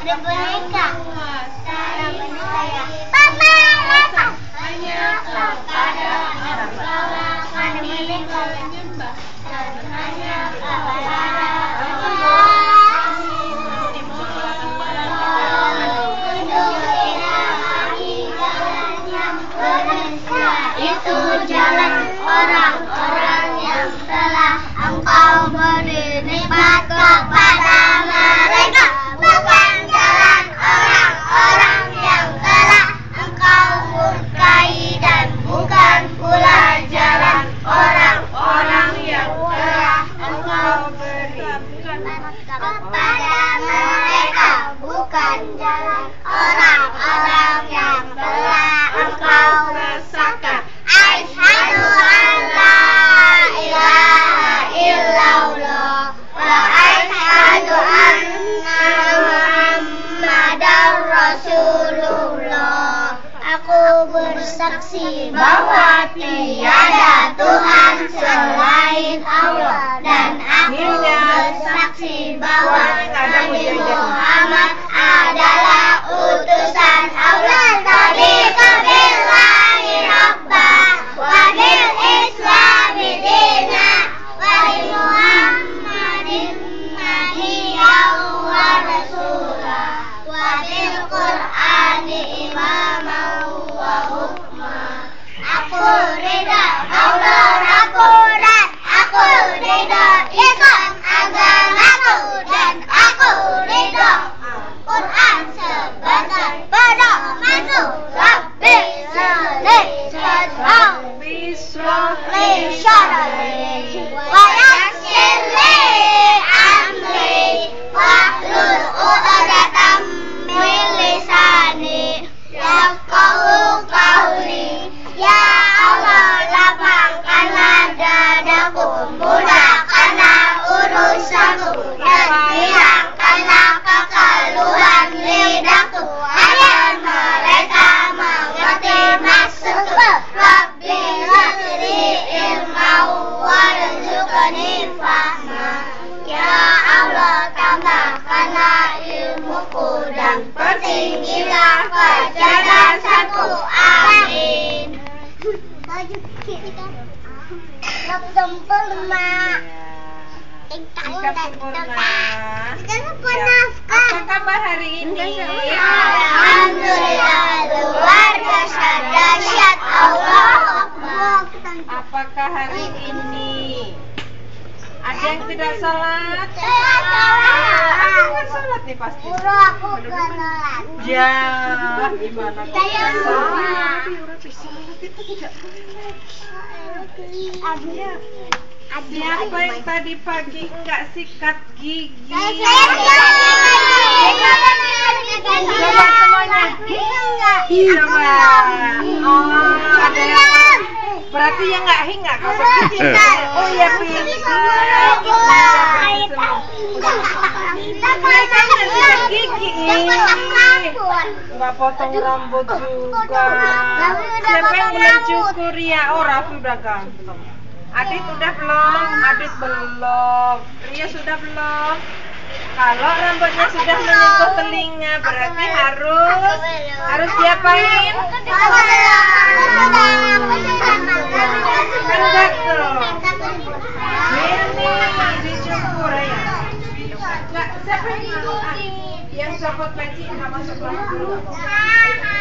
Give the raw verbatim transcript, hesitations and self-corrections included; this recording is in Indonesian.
Ada boneka. Ada boneka ya. Papa, apa? Hanya kepada orang tua. Ada boneka menyembah. Dan hanya kepada orang tua. Itu jalan orang-orang yang telah engkau beri nikmat kepada mereka, bukan jalan orang-orang yang telah engkau murkai, dan bukan pula jalan orang-orang yang telah engkau beri nikmat kepada mereka, bukan jalan orang-orang yang telah engkau resahkan. Asyhadu an la ilaha illallah wa asyhadu anna Muhammadar Rasulullah. Aku bersaksi bahwa tiada Tuhan selain Allah, dan aku bersaksi bahwa Nabi Muhammad adalah utusan Allah. Raditu billahi rabba wa bil islami dina wa bi Muhammadin nabiyyan wa rasula wa bil Qur'ani imaman wa hukma. Aku ridha Allah aku, dan aku ridha Islam agamaku, dan aku ridha Quran sebagai pedomanku. Rabbi sholli Rabbi sholli syar'i wa yassir li amri wahlul 'uqdatam min lisani yafqahu qawli. Ya Allah, lapangkanlah dadaku, mudahkanlah urusanku, dan hilangkanlah kekeluhan lidahku, agar mereka mengerti maksudku. Rabbi zidni ilman warzuqni fahma. Ya Allah, tambahkanlah ilmuku dan pertinggilah kecerdasanku. Amin. Sempurna. Tingkat sempurna. Apa kabar hari ini? Alhamdulillah, luar biasa dahsyat. Allahu Akbar. Apakah hari ini ada yang tidak salat? Saya salat. Aku kan salat nih pasti. Guru aku kan salat. Ya, gimana kok Saya bisa salat. Orang bisa salat itu tidak boleh. Aduh. Siapa yang tadi pagi enggak sikat gigi? Coba semuanya. Coba. Oh, ada yang berarti yang enggak hinggak kau begitu. Oh ya, pintar. Mereka enggak sikat gigi. Enggak potong rambut juga. Siapa yang belum cukur ya? Oh, Raffi udah ganteng. Adit udah belum? Adit belum. Ria sudah belum? Kalau rambutnya sudah menyentuh telinga berarti harus harus diapain? Kan gatel. Ini dicukur ya. Enggak, siapa yang yang copot peci enggak masuk kelas dulu.